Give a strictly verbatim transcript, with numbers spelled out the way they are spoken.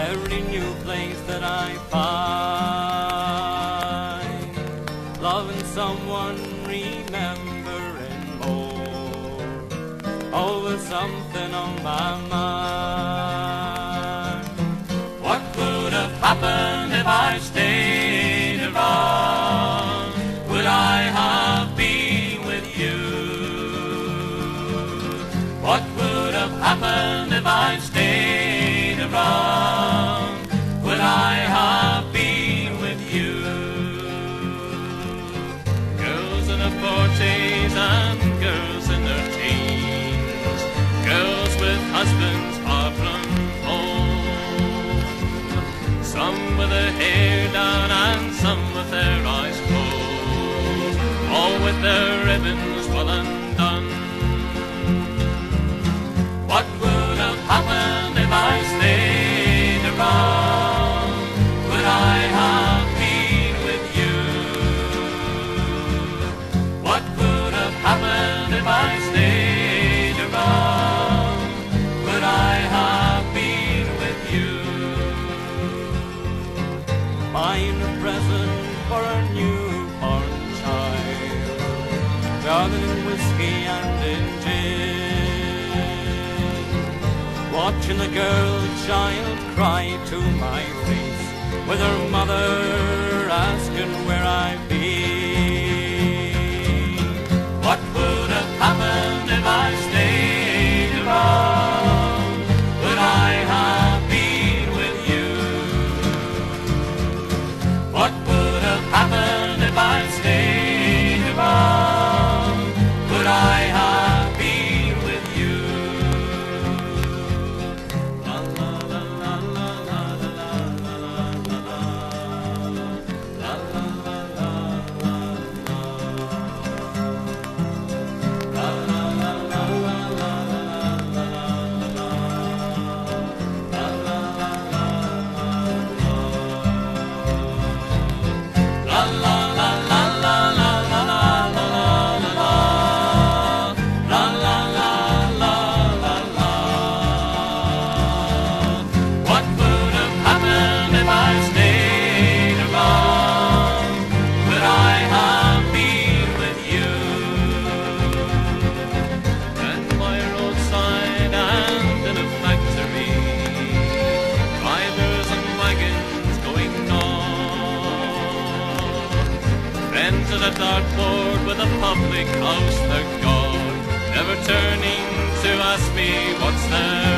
every new place that I find. Loving someone, remembering more, always something on my mind. What would have happened if I stayed around? Would I have been with you? What would have happened if I stayed around? Would I have been with you? Girls in their forties and girls in their teens, girls with husbands far from home, some with their hair down and some with their eyes closed, all with their ribbons well undone. What would have happened if I stayed around? Would I have been with you? What would have happened if I stayed around? Would I have been with you? Buying a present for a newborn child, drowning in whiskey and in gin, watching the girl child cry to my face, with her mother asking where I've been. What would have happened if I stayed around? Would I have been with you? What would have happened if I stayed around? Would I have been with you? To the dartboard with a public house, their God, never turning to ask me what's there.